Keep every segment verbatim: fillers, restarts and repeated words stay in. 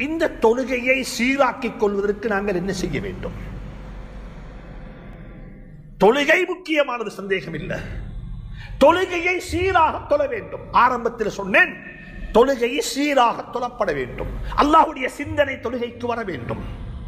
இந்த தொழுகையை சீராக்கிக் கொள்வதற்கு நாங்கள் என்ன செய்ய வேண்டும்? தொழுகை முக்கியமானது, சந்தேகம் இல்லை. தொழுகையை சீராக தொழ வேண்டும். ஆரம்பத்தில் சொன்னேன், தொழுகையை சீராக தொழப்பட வேண்டும். அல்லாஹ்வுடைய சிந்தனை தொழுகைக்கு வர வேண்டும்.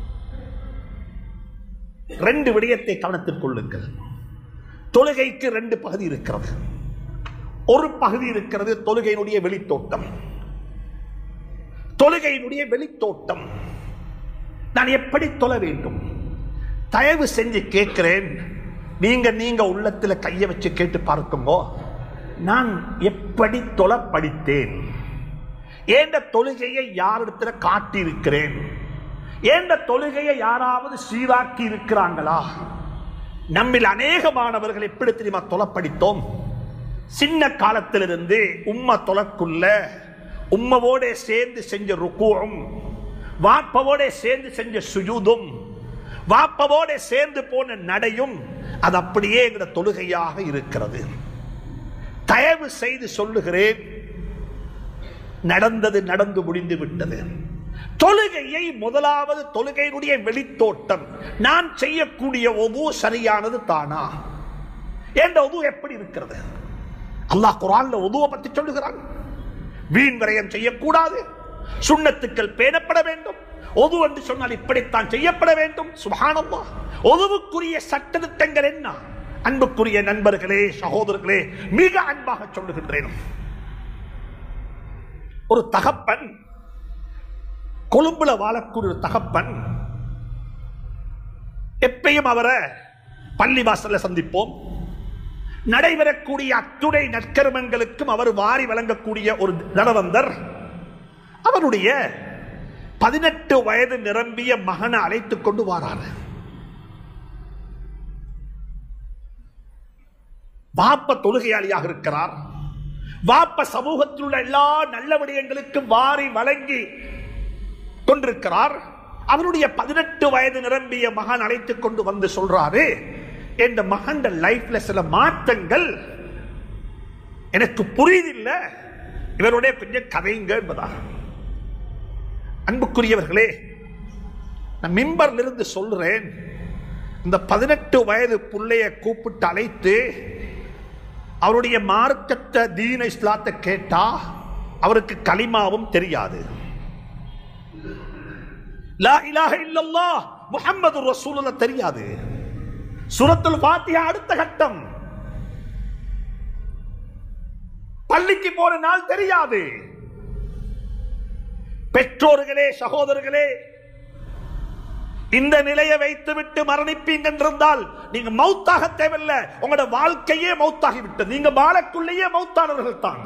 ரெண்டு விடயத்தை கவனத்தில் கொள்ளுங்கள். தொழுகைக்கு ரெண்டு பகுதி இருக்கிறது. ஒரு பகுதி இருக்கிறது தொழுகையினுடைய வெளித்தோட்டம். தொழுகையினுடைய வெளித்தோட்டம் நான் எப்படி தொழ வேண்டும்? தயவு செஞ்சு கேட்கிறேன், நீங்க நீங்க உள்ளத்தில் கையை வச்சு கேட்டு பார்க்கும்போ, நான் எப்படி தொழ படித்தேன்? ஏண்ட தொழுகையை யாரிடத்துல காட்டி இருக்கிறேன்? ஏண்ட தொழுகையை யாராவது சீராக்கி இருக்கிறாங்களா? நம்மில் அநேகமானவர்கள் எப்படி தெரியுமா தொழ படித்தோம்? சின்ன காலத்திலிருந்து உம்மா தொழக்குள்ள உம்மவோட சேர்ந்து செஞ்ச ருக்கூவும், வாப்பவோட சேர்ந்து செஞ்ச சுஜூதும், வாப்பவோட சேர்ந்து போன நடையும் அது அப்படியே என்ற தொழுகையாக இருக்கிறது. தயவு செய்து சொல்லுகிறேன், நடந்தது நடந்து முடிந்து விட்டது. தொழுகையை முதலாவது தொழுகையினுடைய வெளித்தோட்டம், நான் செய்யக்கூடிய ஒது சரியானது தானா என்ற ஒது எப்படி இருக்கிறது? அல்லாஹ் குர்ஆன்ல ஒதுவை பற்றி சொல்லுகிறான். வீண் விரயம் செய்யக்கூடாது, சுன்னத்துக்கள் பேணப்பட வேண்டும். ஒது என்று சொன்னால் இப்படித்தான் செய்யப்பட வேண்டும். சுப்ஹானல்லாஹ். ஒதுவுக்குரிய சட்டதிட்டங்கள் என்ன? அன்புக்குரிய நண்பர்களே, சகோதரர்களே, மிக அன்பாக சொல்லுகின்றேன். ஒரு தகப்பன், கொழும்புல வாழக்கூடிய ஒரு தகப்பன், எப்பயும் அவரை பள்ளி வாசல்ல சந்திப்போம். நடைபெறக்கூடிய அத்துணை நற்கர்மங்களுக்கும் அவர் வாரி வழங்கக்கூடிய ஒரு தனவந்தர் அவருடைய பதினெட்டு வயது நிரம்பிய மகனை அழைத்துக் கொண்டு வாரார். வாப்ப தொழுகையாளியாக இருக்கிறார். வாப்ப சமூகத்தில் உள்ள எல்லா நல்ல விடயங்களுக்கும் வாரி வழங்கி கொண்டிருக்கிறார். அவருடைய பதினெட்டு வயது நிரம்பிய மகன் அழைத்துக் கொண்டு வந்து சொல்றாரு, என் மகன் லைஃப்ல சில மாற்றங்கள் எனக்கு புரியுதில்லை, இவருடைய கொஞ்சம் கதைங்க என்பதா. அன்புக்குரியவர்களே, நான் மிம்பர்ல இருந்து சொல்றேன், இந்த பதினெட்டு வயது பிள்ளைய கூப்பிட்டு அழைத்து அவருடைய மார்க்கத்தை, தீன இஸ்லாத்தை கேட்டா அவருக்கு கலிமாவும் தெரியாது. லா இலாஹ இல்லல்லாஹ் முஹம்மது ரசூலுல்லாஹ் தெரியாது. சூரத்துல் ஃபாத்திஹா அடுத்த கட்டம். பள்ளிக்கு போன நாள் தெரியாது. பெற்றோர்களே, சகோதரர்களே, இந்த நிலையை வைத்துவிட்டு மரணிப்பீங்க என்றிருந்தால் நீங்க மௌத்தாக தேவையில்லை, உங்களோட வாழ்க்கையே மௌத்தாகி விட்டது. நீங்க வாழக்குள்ளேயே மௌத்தானவர்கள் தான்.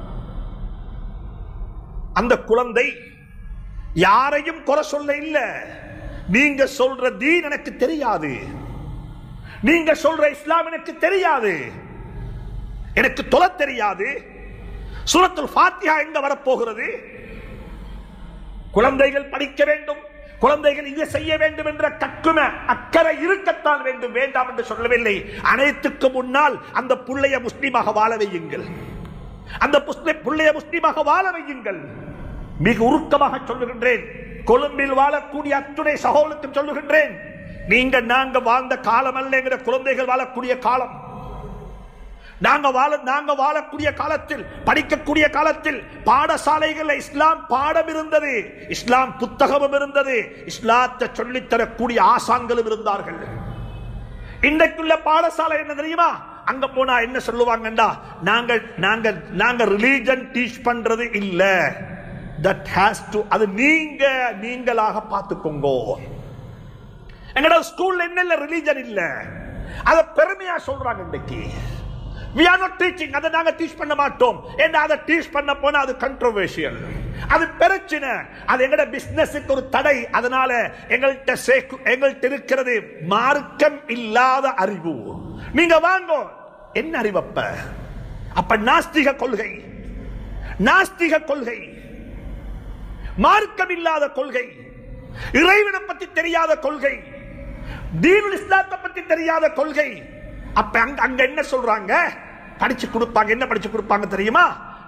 அந்த குழந்தை யாரையும் குறை சொல்ல இல்ல, நீங்க சொல்ற தீன் எனக்கு தெரியாது, நீங்க சொல்ற இஸ்லாம் எனக்கு தெரியாது, எனக்கு தொழ தெரியாது, சூரத்துல் ஃபாத்திஹா எங்க வரப்போகிறது? குழந்தைகள் படிக்க வேண்டும், குழந்தைகள் இதை செய்ய வேண்டும் என்ற கக்கும அக்கறை இருக்கத்தான் வேண்டும், வேண்டாம் என்று சொல்லவில்லை. அனைத்துக்கு முன்னால் அந்த புள்ளைய முஸ்லிமாக வாழ வையுங்கள், அந்த புள்ளைய முஸ்லிமாக வாழ வையுங்கள். மிக உருக்கமாக சொல்லுகின்றேன், கொழும்பில் வாழக்கூடிய அத்துணை சகோதரத்துக்கு சொல்லுகின்றேன், நீங்க நாங்க வாழ்ந்த காலம் அல்ல என்கிற குழந்தைகள் வாழக்கூடிய காலம். நாங்க வாழ நாங்க வாழக்கூடிய காலத்தில், படிக்கக்கூடிய காலத்தில் பாடசாலைகள் இஸ்லாம் பாடம் இருந்தது, இஸ்லாம் புத்தகமும் இருந்தது, இஸ்லாத்தை சொல்லித்தரக்கூடிய ஆசான்களும் இருந்தார்கள். இன்றைக்குள்ள பாடசாலை என்ன தெரியுமா? அங்க போனா என்ன சொல்லுவாங்கண்டா, நாங்க நாங்க நாங்க ரிலீஜன் டீச் பண்றது இல்ல, that has to, அது நீங்க நீங்களாக பார்த்துக்கோங்க. எங்கட ஸ்கூல்ல என்ன ரிலீஜன் இல்ல, அத பெருமையா சொல்றாங்க. இன்னைக்கு we are not teaching, அதை நாங்க டீச் பண்ண மாட்டோம் என்று அதை டீச் பண்ண போனா அது கண்ட்ரோவர்ஷியல், அது பிரச்சனை, அது எங்கட பிசினஸுக்கு ஒரு தடை. அதனால எங்கள்கிட்ட எங்கள்கிட்ட இருக்கிறது மார்க்கம் இல்லாத அறிவு. நீங்க வாங்க, என்ன அறிவப்ப? அப்ப நாஸ்திக கொள்கை, நாஸ்திக கொள்கை, மார்க்கம் இல்லாத கொள்கை, இறைவனை பற்றி தெரியாத கொள்கை, தீனுல் இஸ்லாத்தை பற்றி தெரியாத கொள்கை. அப்ப அங்க என்ன சொல்றாங்க? படிச்சு கொடுப்பாங்க. என்ன படிச்சு கொடுப்பாங்க தெரியுமா?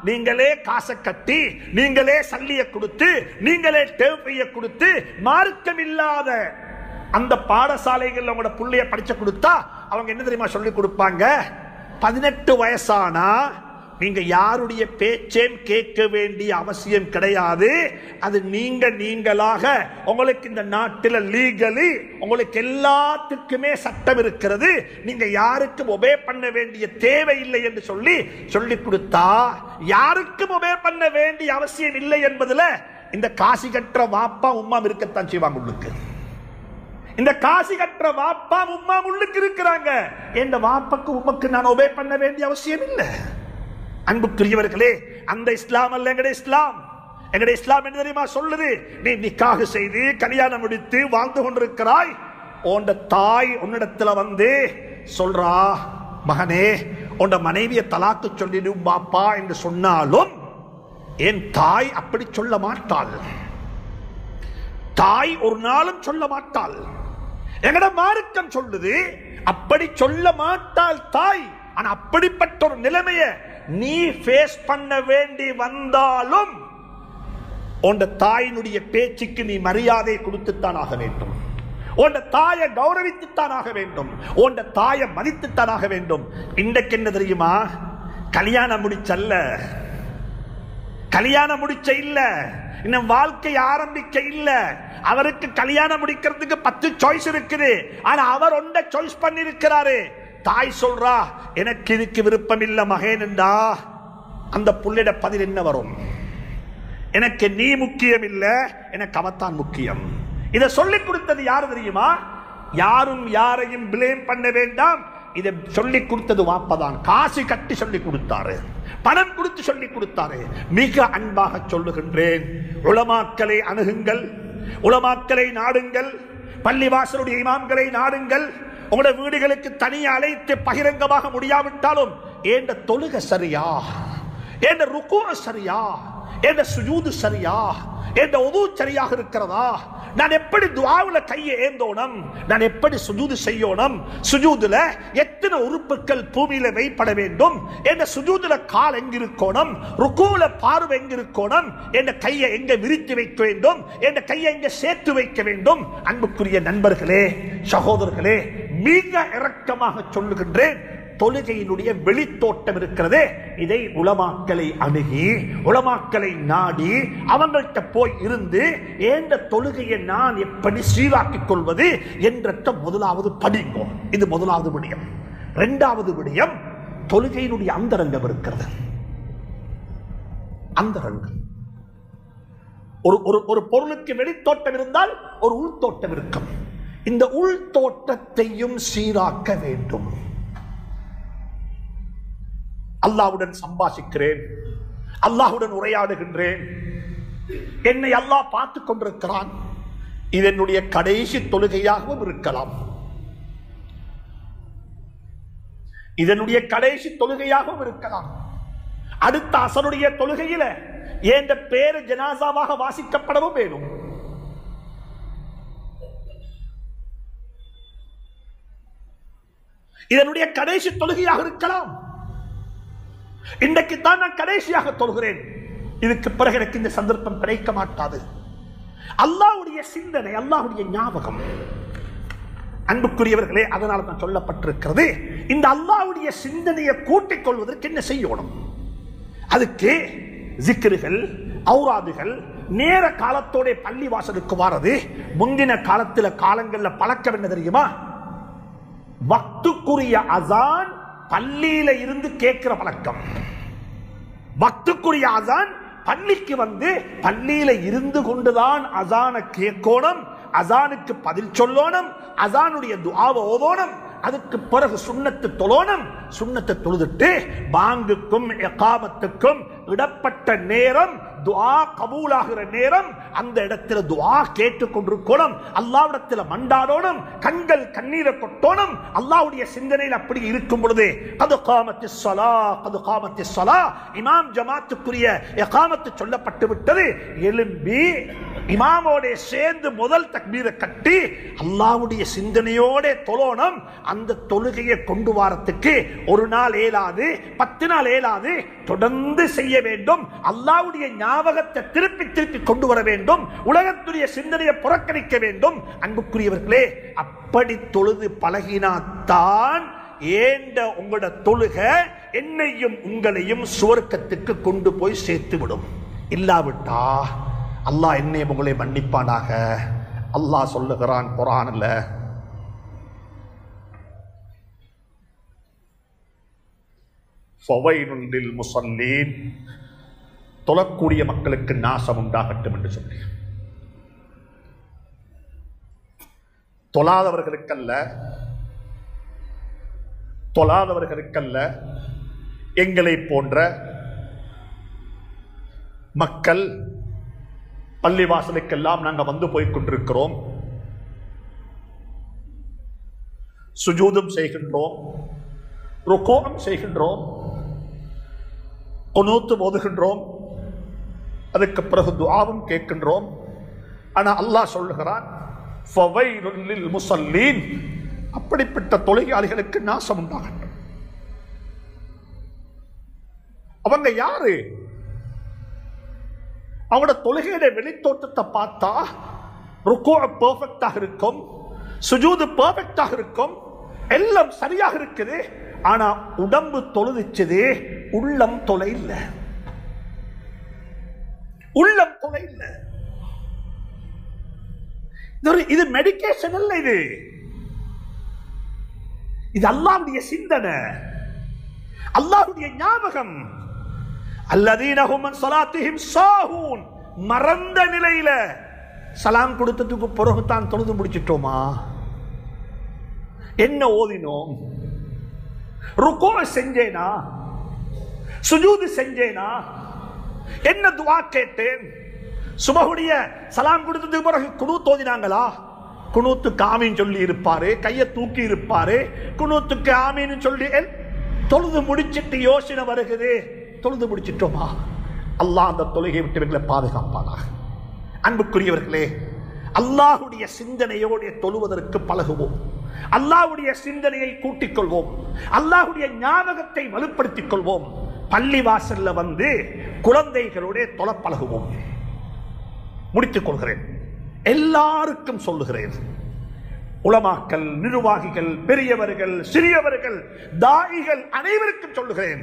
நீங்களே காசை கட்டி, நீங்களே சல்லியை கொடுத்து, நீங்களே தேவையை கொடுத்து, மார்க்கம் இல்லாத அந்த பாடசாலைகள் உங்களோட புள்ளைய படிச்ச கொடுத்தா அவங்க என்ன தெரியுமா சொல்லி கொடுப்பாங்க? பதினெட்டு வயசானா நீங்க யாருடைய பேச்சையும் கேட்க வேண்டிய அவசியம் கிடையாது. அது நீங்க நீங்களாக உங்களுக்கு இந்த நாட்டில் லீகலி உங்களுக்கு எல்லாத்துக்குமே சட்டம் இருக்கிறது. நீங்க யாருக்கும் ஒபே பண்ண வேண்டிய தேவையில்லை என்று சொல்லி சொல்லி கொடுத்தா யாருக்கும் ஒபே பண்ண வேண்டிய அவசியம் இல்லை என்பதுல இந்த காசி கற்ற வாப்பா உம்மா இருக்கத்தான் செய்வாங்க. உங்களுக்கு இந்த காசி கற்ற வாப்பா உம்மா உள்ளுக்கு இருக்கிறாங்க. இந்த வாப்பாக்கு உமக்கு நான் ஒபே பண்ண வேண்டிய அவசியம் இல்லை. அன்புக்குரியவர்களே, அந்த இஸ்லாம் அல்ல எங்கட இஸ்லாம். எங்கட இஸ்லாம் என்ன தெரியுமா சொல்லுது? நீ நிக்காஹ் செய்து கல்யாணம் முடித்து வாழ்ந்து கொண்டிருக்கிறாய், உண்ட தாய் உன்னிடத்துல வந்து சொல்றா, மகனே உண்ட மனைவியை தலாக்கு சொல்லிடும் பாப்பா என்று சொன்னாலும் என் தாய் அப்படி சொல்ல மாட்டாள். தாய் ஒரு நாளும் சொல்ல மாட்டாள். எங்கட மார்க்கம் சொல்லுது அப்படி சொல்ல மாட்டாள் தாய். ஆனா அப்படிப்பட்ட ஒரு நிலைமையை நீ ஃபேஸ் பண்ண வேண்டி வந்தாலும் உண்ட தாயினுடைய பேச்சுக்கு நீ மரியாதை கொடுத்துத்தான் ஆக வேண்டும். உண்ட தாயை கௌரவித்துத்தான் ஆக வேண்டும். உண்ட தாயை மதித்துத்தான் ஆக வேண்டும். இன்றைக்கு என்ன தெரியுமா? கல்யாணம் முடிச்சல்ல, கல்யாணம் முடிச்ச இல்ல, இன்னும் வாழ்க்கை ஆரம்பிக்க இல்ல. அவருக்கு கல்யாணம் முடிக்கிறதுக்கு பத்து சாய்ஸ் இருக்குது. ஆனா அவர் ஒன்றை சாய்ஸ் பண்ணி இருக்கிறாரு. தாய் சொல்றா, எனக்கு இதுக்கு விருப்பம் இல்ல மகேனண்டா, அந்த புள்ளிட பதில் என்ன வரும்? எனக்கு நீ முக்கியம் இல்ல, எனக்கு அவத்தான் முக்கியம். இதை சொல்லிக் கொடுத்தது யாரு தெரியுமா? யாரும் யாரையும் பிளேம் பண்ண வேண்டாம். இதை சொல்லிக் கொடுத்தது வாப்பதான். காசு கட்டி சொல்லிக் கொடுத்தாரு, பணம் கொடுத்து சொல்லிக் கொடுத்தாரு. மிக அன்பாக சொல்லுகின்றேன், உலமாக்களை அணுகுங்கள், உலமாக்களை நாடுங்கள், பள்ளிவாசலுடைய இமாம்களை நாடுங்கள். உங்களோட வீடுகளுக்கு தனியே அழைத்து பகிரங்கமாக முடியாவிட்டாலும் ஏண்ட தொழுகை சரியா, ஏண்ட ருக்கு சரியா, ஏண்ட சுஜூது சரியா, ஏண்ட உது சரியாக இருக்கிறதா, நான் எப்படி துஆவுல கையை ஏந்தோணும், நான் எப்படி சுஜூது செய்யணும், சுஜூதுல எத்தனை உறுப்புகள் பூமியில வைப்பட வேண்டும், என்ற சுஜூதுல கால் எங்கிருக்கணும், ருக்குல பார்வை எங்கிருக்கணும், என்ற கையை எங்க விரித்து வைக்க வேண்டும், என்ற கையை எங்க சேர்த்து வைக்க வேண்டும். அன்புக்குரிய நண்பர்களே, சகோதரர்களே, மிக இரக்கமாக சொல்லுகின்றேன், தொழுகையினுடைய வெளித்தோட்டம் இருக்கிறது. இதை உலமாக்களை அணுகி, உலமாக்களை நாடி, அவங்கள்ட்ட போய் இருந்து ஏண்ட தொழுகையை நான் எப்படி சீராக்கிக் கொள்வது என்ற முதலாவது படிங்கோ. இது முதலாவது விடயம். இரண்டாவது விடயம், தொழுகையினுடைய அந்தரங்கம் இருக்கிறது. அந்தரங்கம், ஒரு ஒரு பொருளுக்கு வெளித்தோட்டம் இருந்தால் ஒரு உள்தோட்டம் இருக்கும். இந்த உள்தோட்டத்தையும் சீராக்க வேண்டும். அல்லாஹ்வுடன் சம்பாஷிக்கிறேன், அல்லாஹ்வுடன் உரையாடுகின்றேன், என்னை அல்லாஹ் பார்த்துக் கொண்டிருக்கிறான். இது என்னுடைய கடைசி தொழுகையாகவும் இருக்கலாம், இதனுடைய கடைசி தொழுகையாகவும் இருக்கலாம். அடுத்த அசருடைய தொழுகையில என்ற பேரு ஜனாசாவாக வாசிக்கப்படவும் வேணும். இதனுடைய கடைசி தொழுகையாக இருக்கலாம். இன்றைக்கு தான் நான் கடைசியாக தொழுகிறேன், இதுக்கு பிறகு எனக்கு இந்த சந்தர்ப்பம் கிடைக்க மாட்டாது. அல்லாஹ்வுடைய சிந்தனை, அல்லாஹ்வுடைய ஞாபகம். அன்புக்குரியவர்களே, அதனால தான் சொல்லப்பட்டிருக்கிறது, இந்த அல்லாஹ்வுடைய சிந்தனையை கூட்டிக் கொள்வதற்கு என்ன செய்யணும்? அதுக்கு ஜிக்ருகள், ஔராதுகள், நேர காலத்தோட பள்ளி வாசலுக்கு வாரது. முந்தின காலத்துல காலங்கள்ல பழக்கம் என்ன தெரியுமா? வக்துக்குரிய அசான் பள்ளியில இருந்து கேட்கிற பழக்கம். வக்துக்குரிய அசான் பள்ளிக்கு வந்து பள்ளியில இருந்து கொண்டுதான் அசானை கேட்கணும், அசானுக்கு பதில் சொல்லணும், அசானுடைய துஆவை ஓதணும். அதுக்கு பிறகு சுன்னத்து தொழணும். சுன்னத்தை தொழுதுட்டு பாங்குக்கும் இகாமத்துக்கும் இடப்பட்ட நேரம் துஆ கபூலாகிற நேரம், அந்த இடத்துல துஆ கேட்டுக் கொண்டிருக்கணும், அல்லாஹ்விடத்தில் மண்டாடணும், கண்கள் கண்ணீரை கொட்டணும். அல்லாஹ்வுடைய சிந்தனையில் அப்படி இருக்கும் பொழுது கது காமத்திஸ் ஸலா கது காமத்திஸ் ஸலா, இமாம் ஜமாத்துக்குரிய இகாமத்து சொல்லப்பட்டு விட்டது, எழும்பி இமாமோட சேர்ந்து முதல் தக்பீரை கட்டி அல்லாஹ்வுடைய சிந்தனையோட தொழணும். அந்த தொழுகையை கொண்டு வரத்துக்கு ஒரு நாள் ஏலாது, பத்து நாள் ஏலாது, தொடர்ந்து செய்ய வேண்டும். அல்லாஹ்வுடைய ஞாபகத்தை திருப்பி திருப்பி கொண்டு வர வேண்டும். உலகத்துடைய சிந்தனையை புறக்கணிக்க வேண்டும். அன்புக்குரியவர்களே, அப்படி தொழுது பழகினாத்தான் ஏண்ட உங்களோட தொழுகை என்னையும் உங்களையும் சுவர்க்கத்துக்கு கொண்டு போய் சேர்த்து விடும். இல்லாவிட்டா அல்லாஹ் என்னையும் உங்களை மன்னிப்பானாக. அல்லாஹ் சொல்லுகிறான் குர்ஆன்ல, ஃபவைலுல் லில் முஸல்லீன், தொழக்கூடிய மக்களுக்கு நாசம் உண்டாகட்டும் என்று சொல்லி. தொழாதவர்களுக்கல்ல, தொழாதவர்களுக்கல்ல எங்களை போன்ற மக்கள் பள்ளிவாசலுக்கெல்லாம் நாங்கள் வந்து போய் கொண்டிருக்கிறோம், சுஜூதும் செய்கின்றோம், ருகூம் செய்கின்றோம், குனூத் ஓதுகின்றோம், அதுக்கு பிறகு துஆவும் கேட்கின்றோம். ஆனால் அல்லாஹ் சொல்லுகிறான், ஃபவைலுல் லில் முஸல்லீன், அப்படிப்பட்ட தொழுகையாளிகளுக்கு நாசம் உண்டாகட்டும். அவங்க யாரு? அவங்களோட தொழுகையுடைய வெளித்தோட்டத்தை பார்த்தா ருக்கூ பெர்ஃபெக்டாக இருக்கும், சுஜூது பெர்ஃபெக்டாக இருக்கும், எல்லாம் சரியாக இருக்குது. ஆனா உடம்பு தொழுதிச்சது, உள்ளம் தொலை இல்லை. உள்ளம் தொலை இல்லை. இது மெடிகேஷன் அல்ல, இது இது அல்லாஹ்வுடைய சிந்தனை, அல்லாஹ்வுடைய ஞாபகம். அல்லதீன ஹும் அன் ஸலாத்திஹிம் சாஹூன், மறந்த நிலையில சலாம் கொடுத்ததுக்கு பிறகு தான் தொழுது முடிச்சிட்டோமா? என்ன ஓதினோம்? ருக்கூ செஞ்சேனா? சுஜூது செஞ்சேனா? என்ன துஆ கேட்டேன்? சுபஹுடைய சலாம் கொடுத்ததுக்கு பிறகு குனூத் ஓதினாங்களா? குனூத்துக்கு ஆமீன் சொல்லி இருப்பாரு, கையை தூக்கி இருப்பாரு, குனூத்துக்கு ஆமீன் சொல்லி தொழுது முடிச்சிட்டு யோசனை வருகிறது, தொழுது முடிச்சிட்டோமா? அல்லாஹ் அந்த தொழுகை விட்டு பாதுகாப்பானாக. அன்புக்குரியவர்களே, அல்லாஹ்வுடைய சிந்தனையோடு தொழுவதற்கு பழகுவோம், அல்லாஹ்வுடைய சிந்தனையை கூட்டிக் கொள்வோம், அல்லாஹ்வுடைய ஞாபகத்தை வலுப்படுத்திக் கொள்வோம். பள்ளி வாசல்ல வந்து குழந்தைகளோட தொழ பழகுவோம். முடித்துக் கொள்கிறேன், எல்லாருக்கும் சொல்லுகிறேன், உலமாக்கள், நிர்வாகிகள், பெரியவர்கள், சிறியவர்கள், தாயிகள் அனைவருக்கும் சொல்லுகிறேன்,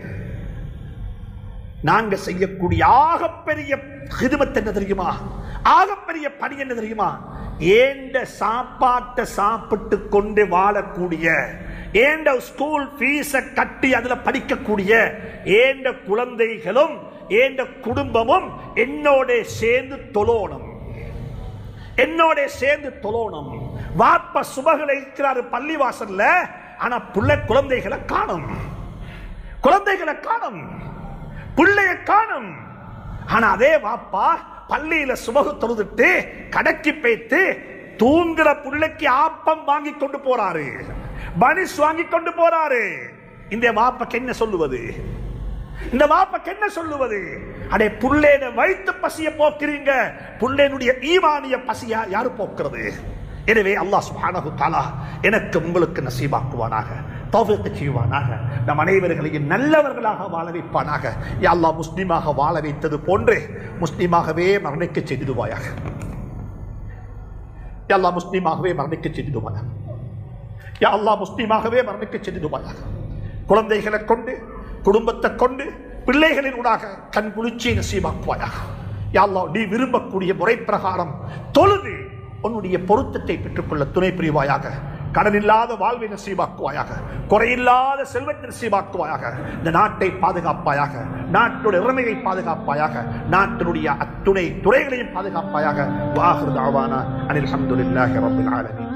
நாங்க செய்யக்கூடிய ஆகப்பெரிய ஹிதுமத் என்ன தெரியுமா? ஆகப்பெரிய பணி என்ன தெரியுமா? ஏண்ட சாப்பாட்டை சாப்பிட்டு கொண்டு வாழக்கூடிய, ஏண்ட ஸ்கூல் ஃபீஸ கட்டி அதுல படிக்கக்கூடிய ஏண்ட குழந்தைகளும் ஏண்ட குடும்பமும் என்னோட சேர்ந்து தொழணும், என்னோட சேர்ந்து தொழணும். வாப்ப சுபகளை இருக்கிறாரு பள்ளிவாசல்ல, ஆனா புள்ள குழந்தைகளை காணும், குழந்தைகளை காணும், பிள்ளைய காணும். ஆனா அதே வாப்பா பள்ளியில சுபகு தொழுதுட்டு கடைக்கு போய்த்து தூங்குற பிள்ளைக்கு ஆப்பம் வாங்கி கொண்டு போறாரு, பனிஸ் வாங்கி கொண்டு போறாரு. இந்த வாப்பக்கு என்ன சொல்லுவது? இந்த வாப்பக்கு என்ன சொல்லுவது? அடே, புள்ளேன வைத்து பசிய போக்குறீங்க, புள்ளேனுடைய ஈமானிய பசியா யாரு போக்குறது? எனவே அல்லாஹ் சுப்ஹானஹு தஆலா எனக்கு உங்களுக்கு நசீபாக்குவானாக, தௌஃபீக் செய்வானாக, நம் அனைவர்களையும் நல்லவர்களாக வாழ வைப்பானாக. யா அல்லாஹ், முஸ்லிமாக வாழ வைத்தது போன்று முஸ்லிமாகவே மரணிக்க செய்திடுவாயாக. யா அல்லாஹ், முஸ்லிமாகவே மரணிக்க செய்திடுவாயாக. யா அல்லாஹ், முஸ்லிமாகவே மரணிக்க செய்திடுவாயாக. குழந்தைகளை கொண்டு, குடும்பத்தை கொண்டு, பிள்ளைகளின் ஊடாக கண் குளிர்ச்சி நசீபாக்குவாயாக. யா அல்லாஹ், நீ விரும்பக்கூடிய முறை பிரகாரம் தொழுது உன்னுடைய பொருத்தத்தை பெற்றுக்கொள்ள துணை புரிவாயாக. கடன் இல்லாத வாழ்வை நசீபாக்குவாயாக, குறையில்லாத செல்வத்தை நசீபாக்குவாயாக. இந்த நாட்டை பாதுகாப்பாயாக, நாட்டுடைய உரிமையை பாதுகாப்பாயாக, நாட்டினுடைய அத்துணை துறைகளையும் பாதுகாப்பாயாக. வாஹிர் தஅவானா அனில் ஹம்துலில்லாஹி ரப்பில் ஆலமீன்.